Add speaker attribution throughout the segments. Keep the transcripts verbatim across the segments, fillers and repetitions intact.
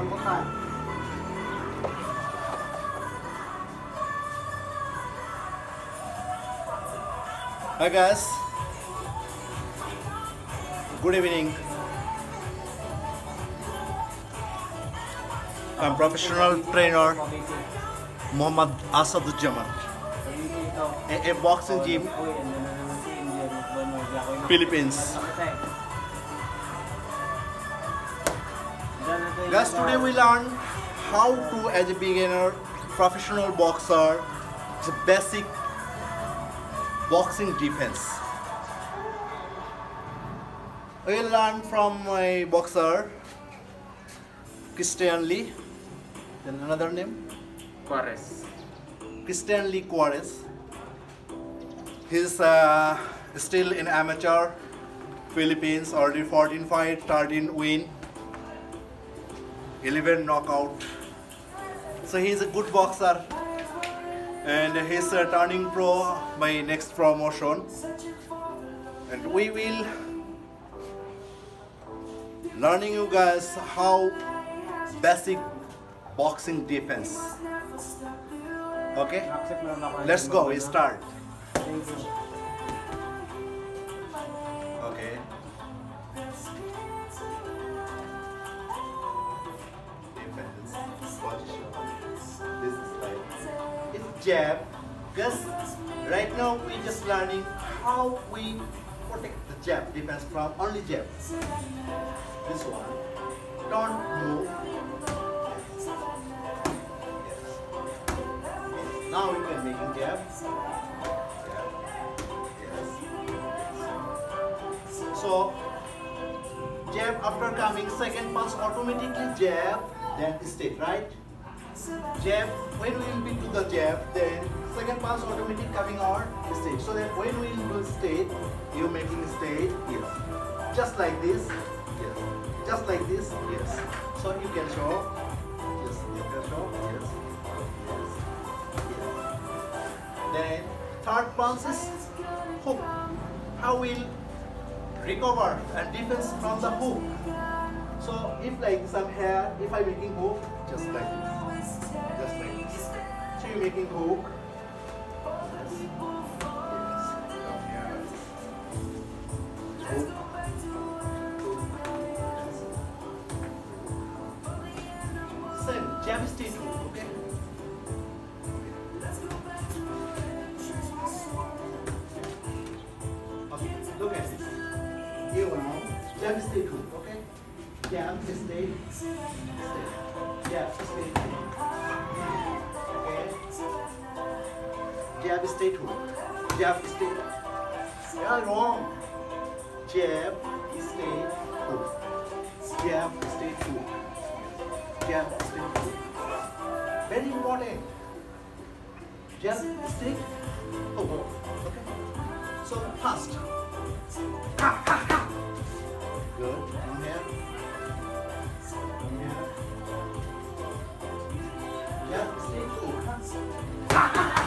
Speaker 1: rambutan.
Speaker 2: Hi guys, good evening. I'm professional trainer Muhammad Asad, a, a boxing gym, Philippines. Guys, today we learn how to, as a beginner, professional boxer, the basic boxing defense. We'll learn from my boxer, Christian Lee. Then another name?
Speaker 1: Juarez.
Speaker 2: Christian Lee Juarez. He's uh, still in amateur, Philippines, already fourteen fight, thirteen win, eleven knockout. So he's a good boxer. And he's uh, turning pro by next promotion, and we will learning you guys how basic boxing defense. Okay, let's go. We start. Okay. Defense position. This is like it's jab. Just right now we just learning how we protect the jab defense from only jab. This one. Don't move. Yes. Yes. Now we can make a jab. Jab. Yes. So jab after coming, second pass automatically jab, then straight, right? Jab, when we will be to the jab, then second pass automatic coming out straight. So that when we will do straight, you making straight, yes. Just like this, yes. Just like this, yes. So you can show, yes, you can show, yes, yes, yes. Then third punch is hook. How we'll recover and defense from the hook. So if like some hair, if I'm making hook, just like this. Just like this. So you're making hook. Yes. Yes. Come here. Hook. Hook. Yes. Same. Jab straight hook. Okay. Okay. Look at this. Here now. Jab straight hook. Okay. Jab straight. Straight. Jab straight hook. Okay. Jab straight hook. Jab straight. Yeah, wrong. Jab straight hook. Jab straight hook. Jab straight hook. Very important. Jab straight hook. Okay. So fast. Ha ha ha. Good. In here. In here. Jab straight hook. Ha ha ha.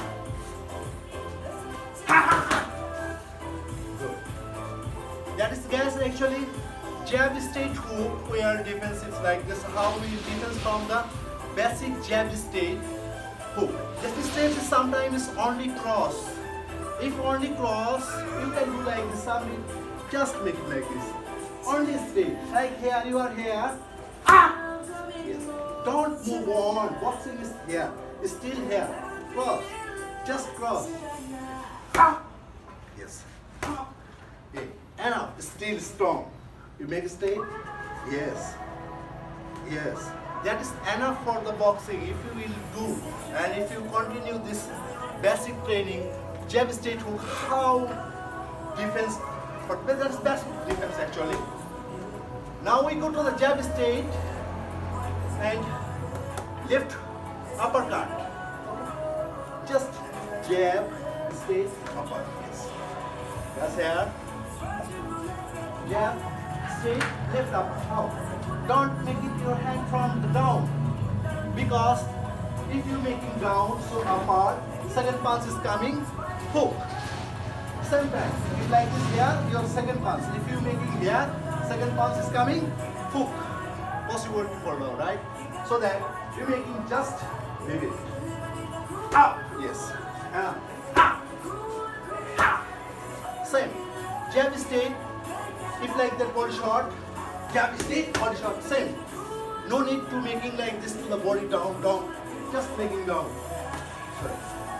Speaker 2: Good. That is guys actually jab straight hook where defense is like this. How we defense from the basic jab straight hook. This straight is sometimes only cross. If only cross, you can do like this. Some just make it like this. Only straight. Like here, you are here. Ah! Yes. Don't move on. Boxing is here. Still here. Cross. Just cross. Ah! Yes. Ah! Okay. Enough. Still strong. You make straight. Yes. Yes. That is enough for the boxing. If you will do and if you continue this basic training, jab straight hook, how defense, but that is basic defense actually. Now we go to the jab straight and left uppercut. Just jab straight uppercut. Yes. That's here. Jab straight left up. Out. Don't make it your hand from the down, because if you making down so apart, second punch is coming, hook. Same time, if like this here, your second punch. If you making here, second punch is coming, hook. possibility for now, right? So that you're making just maybe up, yes, uh, up, up. Same jab straight. If like that body shot, jab straight, body shot, same. No need to making like this to the body down, down. Just making down. Sorry.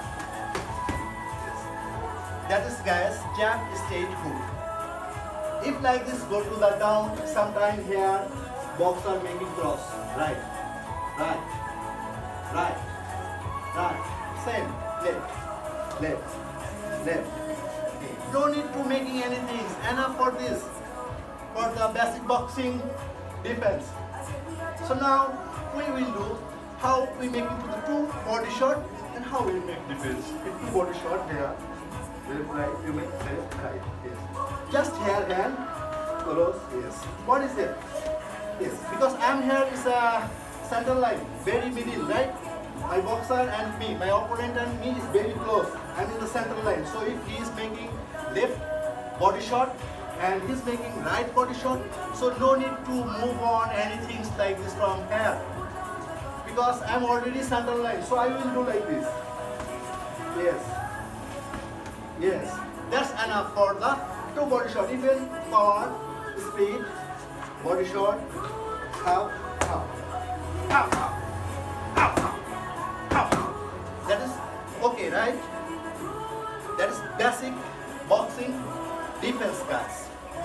Speaker 2: That is guys jab straight hook. If like this go to the down, sometime here boxer making cross. Right, right, right, right. Same. Left, left, left. Okay. No need to making anything. Enough for this. For the basic boxing defense. So now we will do how we make it to the two body shot and how we make defense. If two body shot here, left right, you make left right. Yes. Just here hand, close. Yes. What is it? Yes. Because I'm here is a center line, very middle, right? My boxer and me, my opponent and me is very close. I'm in the center line. So if he is making left body shot and he's making right body shot, so no need to move on anything like this from here, because I'm already center line. So I will do like this. Yes, yes, that's enough for the two body shot. Even power, speed, body shot, up, up, up, up, up, up. That is okay, right? That is basic boxing defense, guys.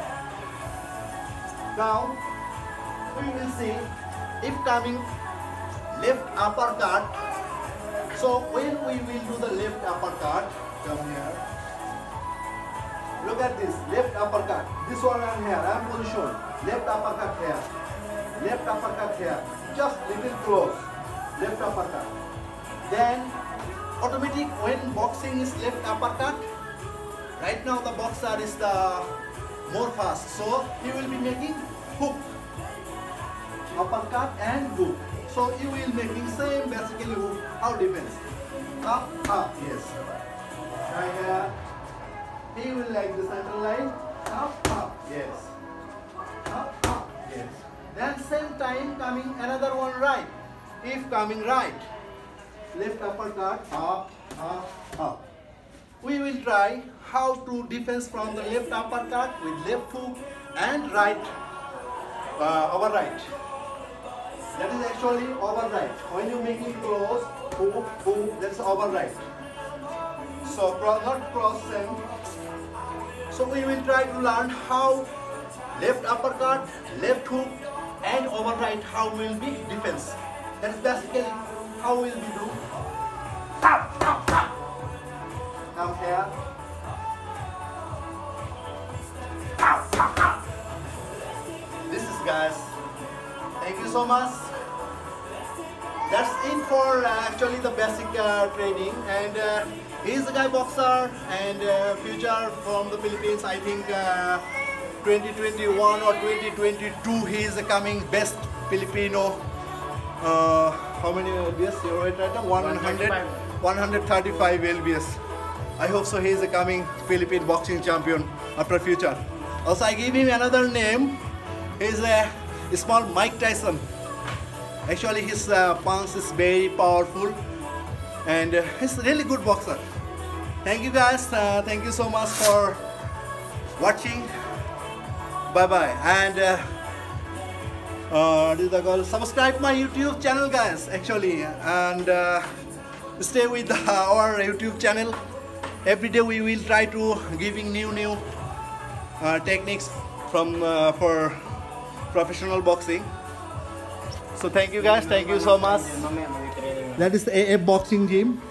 Speaker 2: Now we will see if coming left uppercut. So when we will do the left uppercut, come here. Look at this left uppercut. This one I'm here. I'm positioned. Left uppercut here. Left uppercut here. Just little close. Left uppercut. Then automatic when boxing is left uppercut. Right now the boxer is the more fast, so he will be making hook, uppercut and hook. So you will making same basically hook. How defense? Up, up, yes. Right here. He will like the center line. Up, up, yes. Up, up, yes. Then same time coming another one right. If coming right, left uppercut, up, up, up. We will try how to defense from the left uppercut with left hook and right uh, over right. That is actually over right. When you make it close, hook, hook, that's over right. So cross, not cross same. So we will try to learn how left uppercut, left hook and over right how will be defense. That is basically how will we do. Tap, tap, tap. Come here. This is guys. Thank you so much. That's it for uh, actually the basic uh, training, and uh, he's a guy boxer and uh, future from the Philippines. I think uh, twenty twenty-one or twenty twenty-two he is coming best Filipino. Uh, how many L B S? You're right now? one hundred, one hundred thirty-five L B S. I hope so. He is a coming Philippine boxing champion after future. Also, I give him another name. He's a small Mike Tyson. Actually, his uh, punch is very powerful, and uh, he's a really good boxer. Thank you guys. Uh, thank you so much for watching. Bye bye. And uh, uh, this is the goal. Subscribe my YouTube channel, guys. Actually, and uh, stay with uh, our YouTube channel. Every day we will try to giving new new uh, techniques from uh, for professional boxing. So thank you guys, thank you so much. That is A A boxing gym.